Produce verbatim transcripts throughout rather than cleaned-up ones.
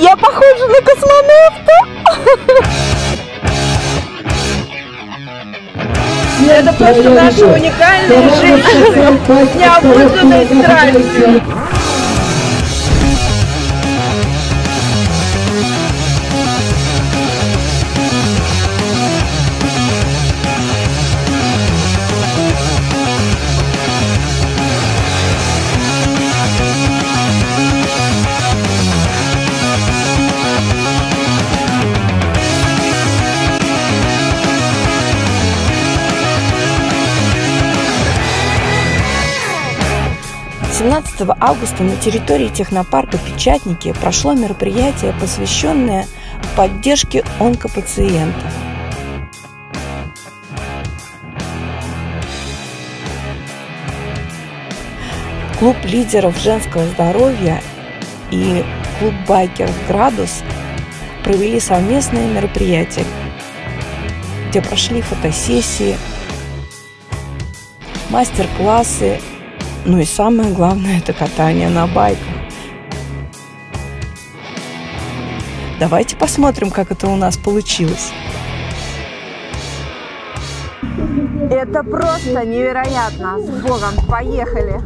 Я похожа на космонавта. Это просто наши уникальные женщины, необузданной страстью. семнадцатого августа на территории технопарка «Печатники» прошло мероприятие, посвященное поддержке онкопациентов. Клуб лидеров женского здоровья и клуб байкеров «Градус» провели совместное мероприятие, где прошли фотосессии, мастер-классы, ну и самое главное – это катание на байках. Давайте посмотрим, как это у нас получилось. Это просто невероятно. С Богом, поехали!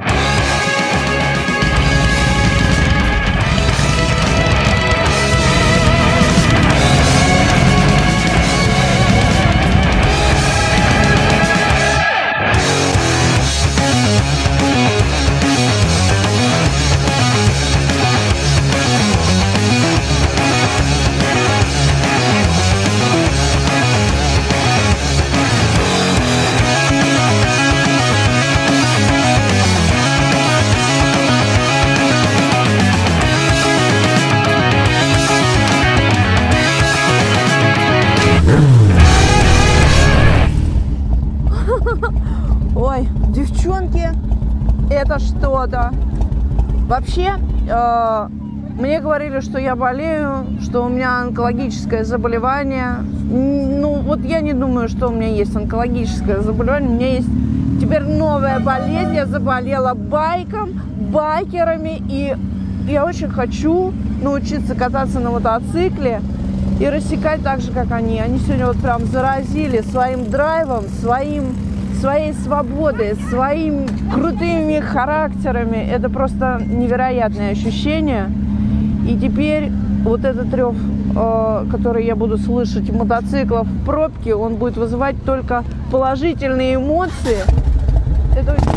Ой, девчонки, это что-то. Вообще, э, мне говорили, что я болею, что у меня онкологическое заболевание. Ну, вот я не думаю, что у меня есть онкологическое заболевание. У меня есть теперь новая болезнь. Я заболела байком, байкерами. И я очень хочу научиться кататься на мотоцикле и рассекать так же, как они. Они сегодня вот прям заразили своим драйвом, своим... своей свободой, своими крутыми характерами. Это просто невероятное ощущение. И теперь вот этот рев, э, который я буду слышать мотоциклов в пробке, он будет вызывать только положительные эмоции. Это очень...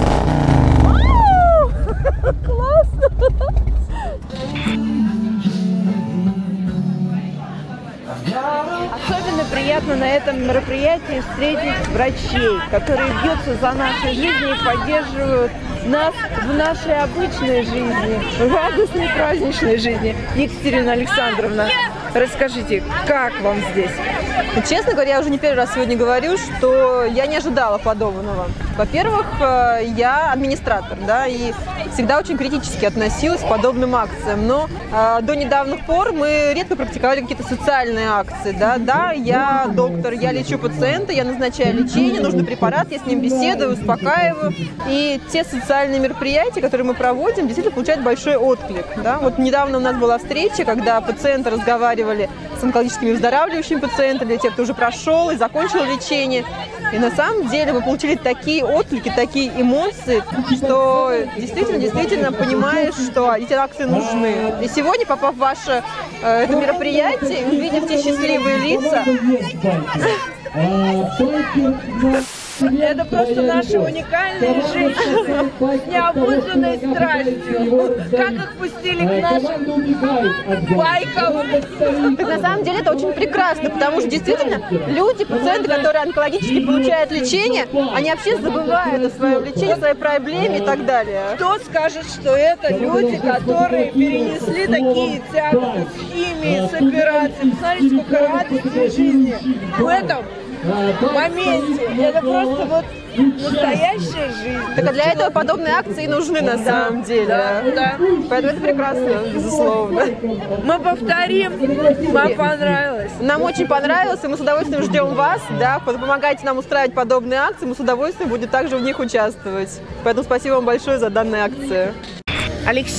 Классно! Особенно приятно на этом мероприятии встретить врачей, которые бьются за наши жизни и поддерживают нас в нашей обычной жизни, в радостной праздничной жизни. Екатерина Александровна, расскажите, как вам здесь? Честно говоря, я уже не первый раз сегодня говорю, что я не ожидала подобного. Во-первых, я администратор, да, и всегда очень критически относилась к подобным акциям. Но э, до недавних пор мы редко практиковали какие-то социальные акции. Да, да, я доктор, я лечу пациента, я назначаю лечение, нужный препарат, я с ним беседую, успокаиваю. И те социальные мероприятия, которые мы проводим, действительно получают большой отклик. Да. Вот недавно у нас была встреча, когда пациенты разговаривали с онкологическими выздоравливающими пациентами, те, кто уже прошел и закончил лечение. И на самом деле мы получили такие отклики, такие эмоции, что действительно, действительно понимаешь, что эти акции нужны. И сегодня, попав в ваше э, это мероприятие, увидев те счастливые лица, это просто наши уникальные женщины, необузданной страстью. Как их пустили к нашим байкам. Так на самом деле это очень прекрасно, потому что действительно люди, пациенты, которые онкологически получают лечение, они вообще забывают о своем лечении, о своей проблеме и так далее. Кто скажет, что это люди, которые перенесли такие тяготы с химией, с операцией? Посмотрите, сколько радости в жизни в этом моменте. Это просто вот настоящая жизнь. Так а для этого подобные акции нужны на самом деле. Да, да. Поэтому это прекрасно, безусловно. Мы повторим. Вам понравилось? Нам очень понравилось, и мы с удовольствием ждем вас. Да, помогайте нам устраивать подобные акции, мы с удовольствием будем также в них участвовать. Поэтому спасибо вам большое за данную акцию. Алексей,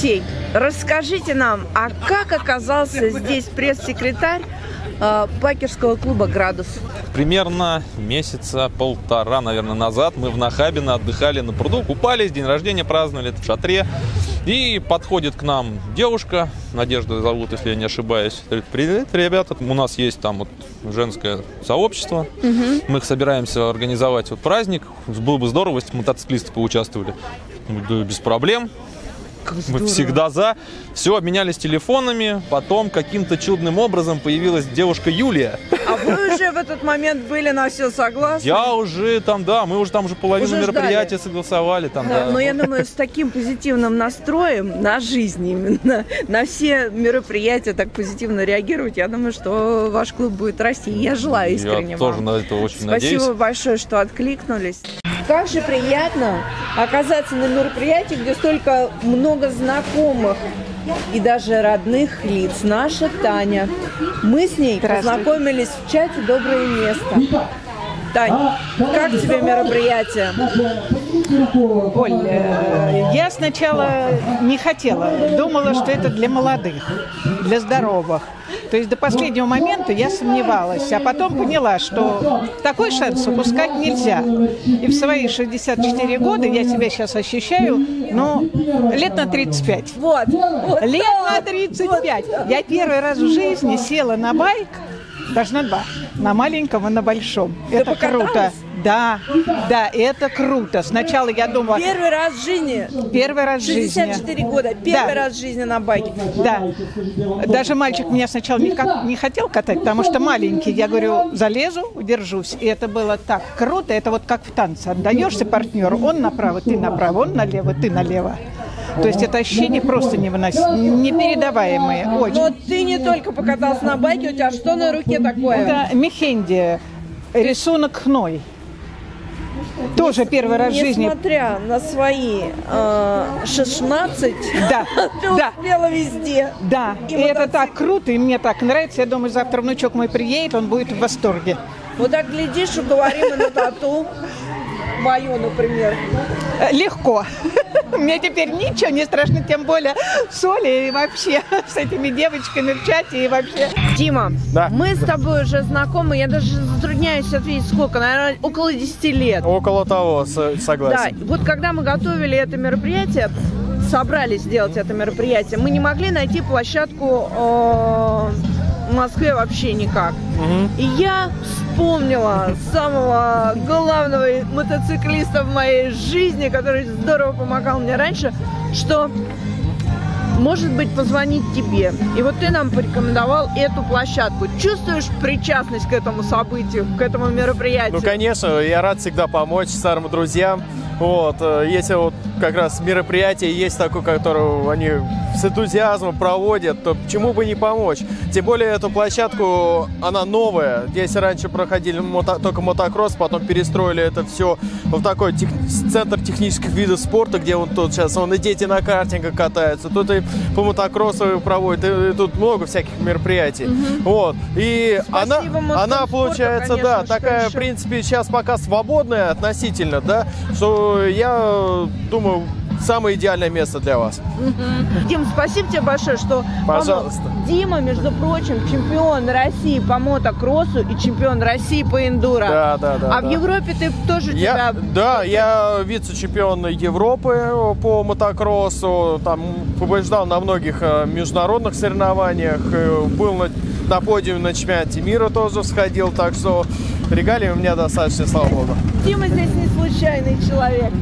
расскажите нам, а как оказался здесь пресс-секретарь э, Бакерского клуба «Градус»? Примерно месяца полтора, наверное, назад мы в Нахабино отдыхали на пруду, купались, день рождения праздновали в шатре. И подходит к нам девушка, Надежда зовут, если я не ошибаюсь. Говорит: привет, ребята, у нас есть там вот женское сообщество. Угу. Мы собираемся организовать вот праздник. Было бы здорово, если мотоциклисты поучаствовали. Да, без проблем. Мы всегда за. Все, обменялись телефонами. Потом каким-то чудным образом появилась девушка Юлия. А вы уже в этот момент были на все согласны? Я уже там, да, мы уже там уже половину уже мероприятия согласовали. Там, да, да. Но я думаю, с таким позитивным настроем на жизнь именно, на все мероприятия так позитивно реагировать, я думаю, что ваш клуб будет расти. Я желаю искренне я вам. тоже на это очень Спасибо надеюсь. Спасибо большое, что откликнулись. Как же приятно оказаться на мероприятии, где столько много знакомых и даже родных лиц. Наша Таня. Мы с ней познакомились в чате «Доброе место». Тань, как тебе мероприятие? Оль, я сначала не хотела. Думала, что это для молодых, для здоровых. То есть до последнего момента я сомневалась, а потом поняла, что такой шанс упускать нельзя. И в свои шестьдесят четыре года я себя сейчас ощущаю, ну, лет на тридцать пять. Вот. вот лет на тридцать пять. Вот. Я первый раз в жизни села на байк, даже на два, на маленьком и на большом. Ты это покаталась? Круто. Да, да, это круто. Сначала я думала... Первый раз в жизни? Первый раз в жизни. шестьдесят четыре года, первый да. раз в жизни на байке? Да. Даже мальчик меня сначала не, не хотел катать, потому что маленький. Я говорю, залезу, удержусь. И это было так круто. Это вот как в танце. Отдаешься партнеру, он направо, ты направо, он налево, ты налево. То есть это ощущение просто невыносимое, непередаваемое. Очень. Но ты не только покатался на байке, у тебя что на руке такое? Это мехенди, рисунок хной. Тоже первый раз в жизни. Несмотря на свои э, шестнадцать, да, ты да. успела везде. Да, и, и это так круто, и мне так нравится. Я думаю, завтра внучок мой приедет, он будет в восторге. Вот так глядишь, уговорим и на тату. Мою, например. Легко. Мне теперь ничего не страшно, тем более с Олей и вообще с этими девочками в чате и вообще. Дима, да. мы с тобой уже знакомы, я даже затрудняюсь ответить, сколько, наверное, около десяти лет. Около того, согласен. Да, вот когда мы готовили это мероприятие, собрались сделать это мероприятие, мы не могли найти площадку э, в Москве вообще никак. Угу. И я вспомнила самого главного мотоциклиста в моей жизни, который здорово помогал мне раньше, что, может быть, позвонить тебе. И вот ты нам порекомендовал эту площадку. Чувствуешь причастность к этому событию, к этому мероприятию? Ну, конечно, я рад всегда помочь старым друзьям. Вот, если вот как раз мероприятие есть такое, которое они с энтузиазмом проводят, то почему бы не помочь? Тем более эту площадку, она новая. Здесь раньше проходили мото, только мотокросс, потом перестроили это все в такой тех, центр технических видов спорта, где он тут сейчас, он и дети на картингах катаются, тут и по мотокроссу проводят, и, и тут много всяких мероприятий. Угу. Вот. И она, она получается, спорта, конечно, да, такая, в принципе, сейчас пока свободная относительно, да, что я думаю, самое идеальное место для вас. Угу. Дим, спасибо тебе большое, что пожалуйста. Помог. Дима, между прочим, чемпион России по мотокроссу и чемпион России по эндуро. Да, да, да. А да. в Европе ты тоже я, тебя... Да, я вице-чемпион Европы по мотокроссу, там побеждал на многих международных соревнованиях, был на, на подиуме на чемпионате мира тоже сходил, так что регалии у меня достаточно, слава богу. Дима здесь не случайный человек.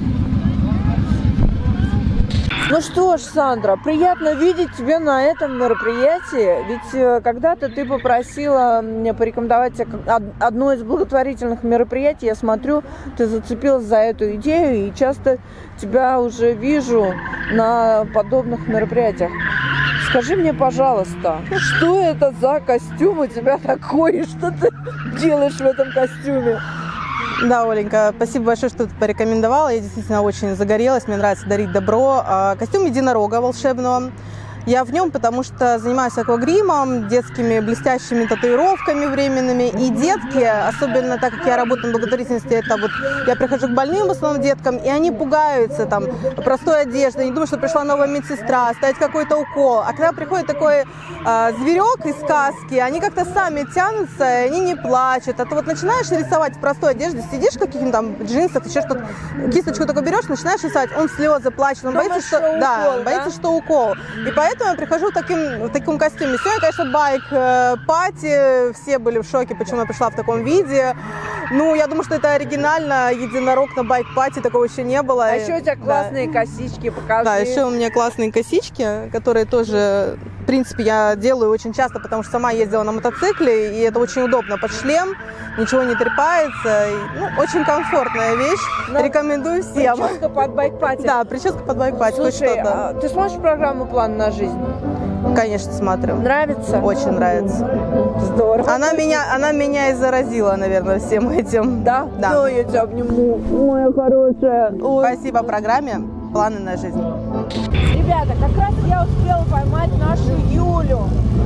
Ну что ж, Сандра, приятно видеть тебя на этом мероприятии. Ведь когда-то ты попросила мне порекомендовать одно из благотворительных мероприятий. Я смотрю, ты зацепилась за эту идею, и часто тебя уже вижу на подобных мероприятиях. Скажи мне, пожалуйста, что это за костюм у тебя такой, и что ты делаешь в этом костюме? Да, Оленька, спасибо большое, что ты порекомендовала. Я действительно очень загорелась, мне нравится дарить добро. Костюм единорога волшебного. Я в нем, потому что занимаюсь аквагримом, детскими блестящими татуировками временными. И детки, особенно так как я работаю на благотворительности, это вот я прихожу к больным в основном деткам, и они пугаются там простой одеждой, они думают, что пришла новая медсестра, ставить какой-то укол. А когда приходит такой э, зверек из сказки, они как-то сами тянутся, и они не плачут. А ты вот начинаешь рисовать в простой одежде, сидишь в каких-нибудь там джинсах, еще что-то, кисточку такой берешь, начинаешь рисовать, он слезы плачет, он боится, что, что да, укол, боится, да? что укол. И поэтому я прихожу в, таким, в таком костюме. Сегодня, конечно, байк-пати, все были в шоке, почему я пришла в таком виде. Ну, я думаю, что это оригинально, единорог на байк-пати, такого еще не было. А еще у тебя классные да. косички, покажи. Да, еще у меня классные косички, которые тоже, в принципе, я делаю очень часто, потому что сама ездила на мотоцикле, и это очень удобно под шлем, ничего не трепается. И, ну, очень комфортная вещь, но рекомендую всем. Прическа под байк-пати. Да, прическа под байк-пати. Слушай, а ты смотришь программу «План на жизнь»? Конечно, смотрю. Нравится? Очень нравится. Здорово. Она меня, она меня и заразила, наверное, всем этим. Да? Да. Ну, я тебя обниму, моя хорошая. Ой. Спасибо программе «Планы на жизнь». Ребята, как раз я успела поймать нашу Юлю.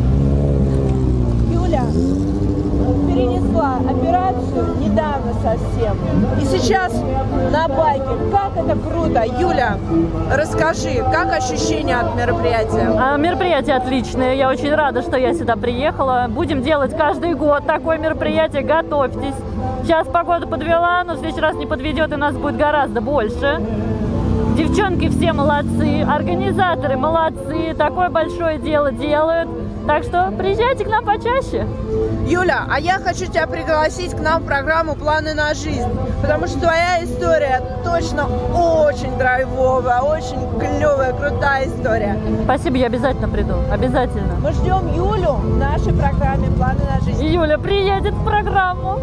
Юля перенесла операцию недавно совсем. И сейчас на байке. Как это круто. Юля, расскажи, как ощущения от мероприятия? А, мероприятие отличное. Я очень рада, что я сюда приехала. Будем делать каждый год такое мероприятие. Готовьтесь. Сейчас погода подвела, но в следующий раз не подведет, и нас будет гораздо больше. Девчонки все молодцы, организаторы молодцы, такое большое дело делают. Так что приезжайте к нам почаще. Юля, а я хочу тебя пригласить к нам в программу «Планы на жизнь», потому что твоя история точно очень драйвовая, очень клевая, крутая история. Спасибо, я обязательно приду, обязательно. Мы ждем Юлю в нашей программе «Планы на жизнь». Юля приедет в программу.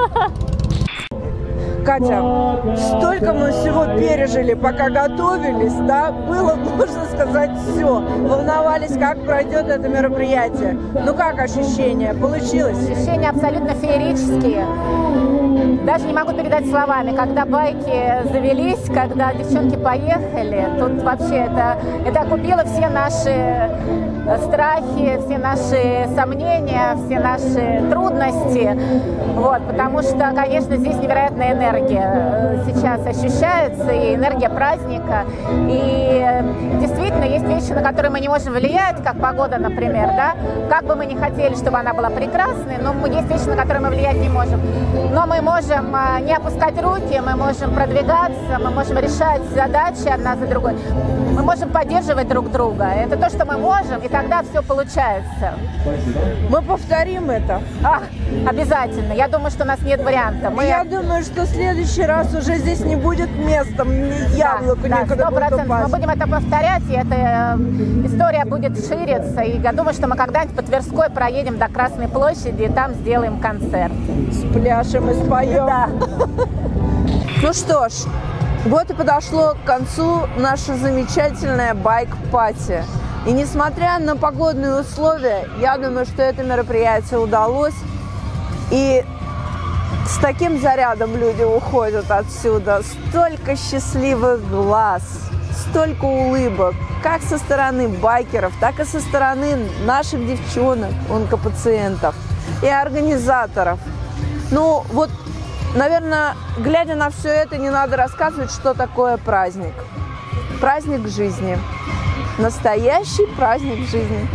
Катя, столько мы всего пережили, пока готовились, да, было, можно сказать, все. Волновались, как пройдет это мероприятие. Ну как ощущения? Получилось? Ощущения абсолютно феерические. Даже не могу передать словами. Когда байки завелись, когда девчонки поехали, тут вообще это, это окупило все наши страхи, все наши сомнения, все наши трудности. Вот, потому что, конечно, здесь невероятная энергия сейчас ощущается, и энергия праздника. И действительно есть вещи, на которые мы не можем влиять, как погода, например, да. Как бы мы ни хотели, чтобы она была прекрасной, но есть вещи, на которые мы влиять не можем. Но мы можем не опускать руки, мы можем продвигаться, мы можем решать задачи одна за другой. Мы можем поддерживать друг друга. Это то, что мы можем, и тогда все получается. Мы повторим это. А, обязательно. Я думаю, что у нас нет вариантов. Мы... Я думаю, что в следующий раз уже здесь не будет места, ни яблоку да, некуда да, будет упасть. Мы будем это повторять, и эта история будет шириться. И я думаю, что мы когда-нибудь по Тверской проедем до Красной площади, и там сделаем концерт. Спляшем и споем. Да. Ну что ж, вот и подошло к концу наше замечательное байк-пати. И несмотря на погодные условия, я думаю, что это мероприятие удалось. И с таким зарядом люди уходят отсюда. Столько счастливых глаз, столько улыбок, как со стороны байкеров, так и со стороны наших девчонок, онкопациентов и организаторов. Ну вот, наверное, глядя на все это, не надо рассказывать, что такое праздник. Праздник жизни. Настоящий праздник жизни.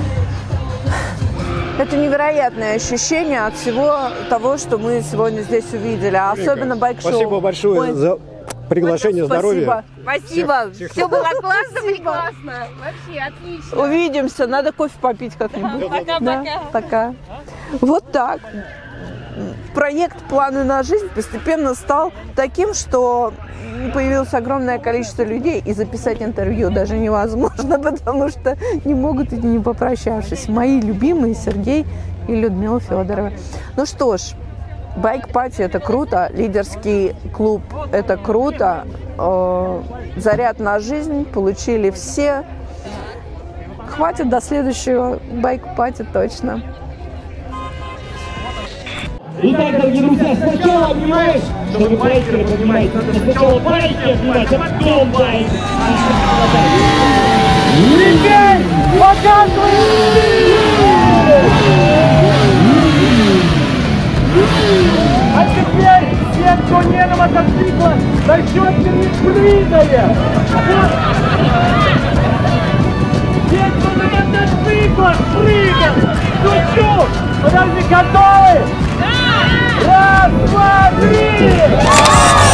Это невероятное ощущение от всего того, что мы сегодня здесь увидели, а особенно байк-шоу. Спасибо большое Ой. за приглашение, здоровья. Спасибо. Всех, Все всех было классно, Классно. Вообще отлично. Увидимся. Надо кофе попить как-нибудь. Пока-пока. Да, пока. Вот так. Проект «Планы на жизнь» постепенно стал таким, что появилось огромное количество людей, и записать интервью даже невозможно, потому что не могут идти, не попрощавшись. Мои любимые Сергей и Людмила Федорова. Ну что ж, байк-пати – это круто, лидерский клуб – это круто, э, заряд на жизнь получили все. Хватит до следующего байк-пати точно. Итак, дорогие друзья, сначала, понимаешь, что вы байкеры, понимаете, надо сначала байки отбивать, а потом байк. Легенда! А теперь все, кто не на мотоциклах, насчет прыгает. Все, кто на мотоциклах, прыгает. Чуть-чуть. Подожди, готовы? Да! Раз, два, три!